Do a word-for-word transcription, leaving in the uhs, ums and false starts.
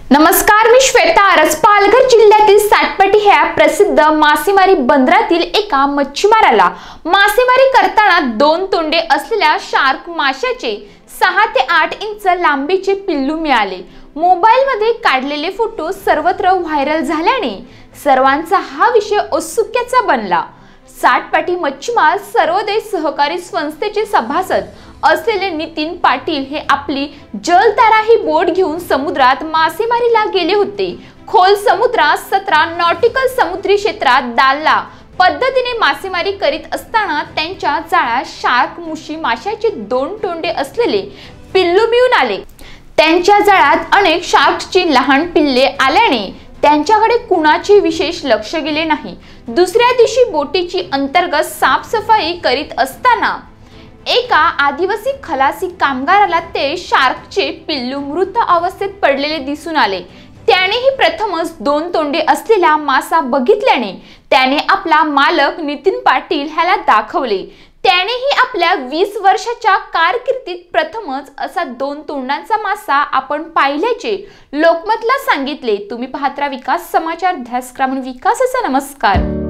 नमस्कार, मी श्वेता आरस. पालघर जिल्ह्यातील सातपाटी ह्या प्रसिद्ध मासेमारी बंदरातील एका मच्छीमाराला मासेमारी करताना दोन तोंडे असलेल्या शार्क माशाचे सहा ते आठ इंच लांबीचे पिल्लू मिळाले. मोबाईलमध्ये काढलेले फोटो सर्वत्र व्हायरल झाल्याने सर्वांचा हा विषय औत्सुक्याचा बनला. सातपाटी मच्छीमार सर्वोदय सहकारी संस्थेचे सभासद असलेले नितीन पाटील हे आपली जलतारा ही बोट घेऊन समुद्रात मासेमारीला गेले होते. खोल समुद्रात सतरा नॉटिकल समुद्री क्षेत्रात दालला पद्धतीने मासेमारी करीत असताना त्यांच्या जाळ्यात शार्क मुशी माशाचे दोन तोंडे असलेले पिल्लू मिळून आले. त्यांच्या जाळ्यात अनेक शार्कची लहान पिल्ले आल्याने त्यांच्याकडे कुणाचे विशेष लक्ष गेले नाही. दुसऱ्या दिवशी बोटीची अंतर्गत साफसफाई करीत असताना एका आदिवासी खलासी कामगाराला ते शार्कचे पिल्लू मृत अवस्थेत पडलेले दिसून आले. त्यानेही प्रथमच दोन तोंडे असलेला मासा बघितल्याने त्याने आपला मालक नितीन पाटील ह्याला दाखवले. त्यानेही आपल्या वीस वर्षाच्या कारकिर्दीत प्रथमच असा दोन तोंडांचा मासा आपण पाहिल्याचे लोकमतला सांगितले. तुम्ही पाहत राहा विकास समाचार. ध्यास ग्रामीण विकासाचा नमस्कार.